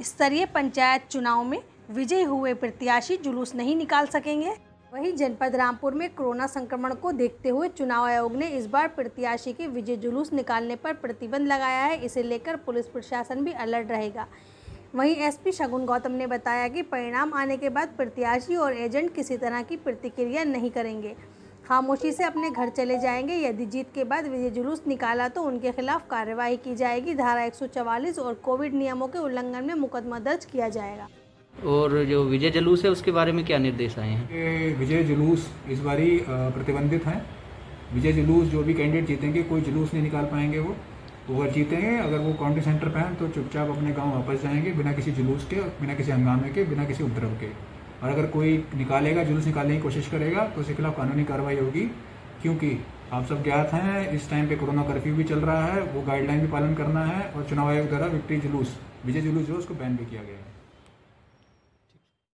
स्तरीय पंचायत चुनाव में विजयी हुए प्रत्याशी जुलूस नहीं निकाल सकेंगे। वहीं जनपद रामपुर में कोरोना संक्रमण को देखते हुए चुनाव आयोग ने इस बार प्रत्याशी के विजय जुलूस निकालने पर प्रतिबंध लगाया है। इसे लेकर पुलिस प्रशासन भी अलर्ट रहेगा। वहीं एसपी शगुन गौतम ने बताया कि परिणाम आने के बाद प्रत्याशी और एजेंट किसी तरह की प्रतिक्रिया नहीं करेंगे, खामोशी से अपने घर चले जाएंगे। यदि जीत के बाद विजय जुलूस निकाला तो उनके खिलाफ कार्रवाई की जाएगी। धारा 144 और कोविड नियमों के उल्लंघन में मुकदमा दर्ज किया जाएगा। और जो विजय जुलूस है उसके बारे में क्या निर्देश आए हैं? विजय जुलूस इस बारी प्रतिबंधित है। विजय जुलूस जो भी कैंडिडेट जीतेंगे कोई जुलूस नहीं निकाल पाएंगे। वो अगर जीतेंगे, अगर वो काउंटिंग सेंटर पे हैं तो चुपचाप अपने गांव वापस जाएंगे, बिना किसी जुलूस के, बिना किसी हंगामे के, बिना किसी उपद्रव के। और अगर कोई निकालेगा, जुलूस निकालने की कोशिश करेगा तो उसके खिलाफ कानूनी कार्रवाई होगी। क्योंकि आप सब ज्ञात हैं इस टाइम पे कोरोना कर्फ्यू भी चल रहा है, वो गाइडलाइन भी पालन करना है और चुनाव आयोग द्वारा विजय जुलूस जो उसको बैन भी किया गया है।